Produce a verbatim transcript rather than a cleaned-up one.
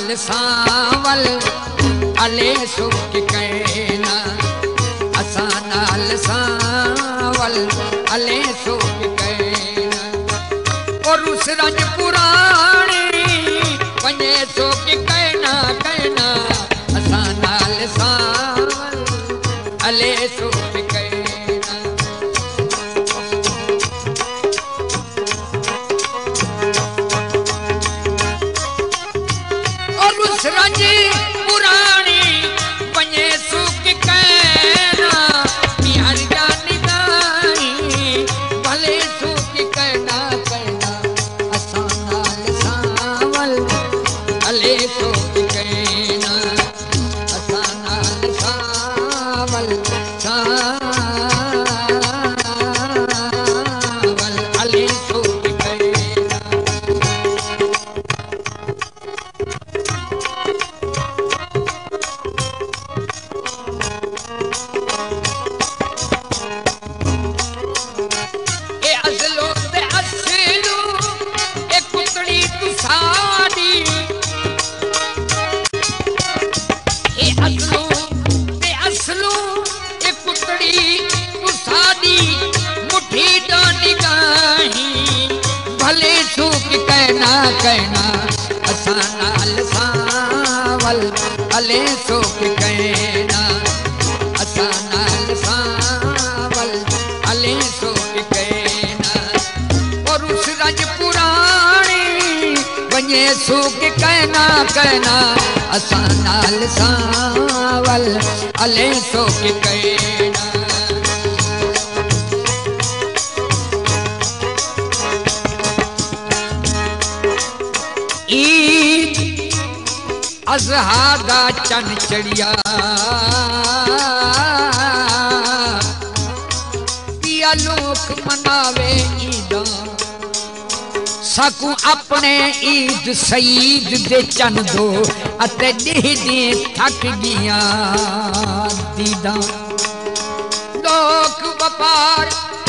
नाल सांवल अले सुख कहना असा नाल सांवल अले सुख कहना और उस रज पुरानी वने सुख कहना कहना असा नाल सांवल अले सुख कहना और उस रज पुरानी वने सुख कहना मियार जानी दाई भले सुख कहना कहना असा नाल सांवल अले सुख कहना असा नाल सांवल सांवल अले सुख कहना ए असलो ते असलू ए कुतड़ी तू साडी ए असलो ते असलू ए कुतड़ी तू साडी मुट्ठी डानी गाही भले सुख कहना कहना असा नाल सांवल अले सुख कहना असा नाल सांवल अले सुख कहना और उस रज पुरानी वने सुख कहना कहना असा नाल सांवल अले सुख कहना ईद अज़हा दा चन चढ़िया पिया लोक मनावे ईदा सकू अपने ईद सईद दे चन दो अते देह दे थक गिया दीदा लोक व्यापार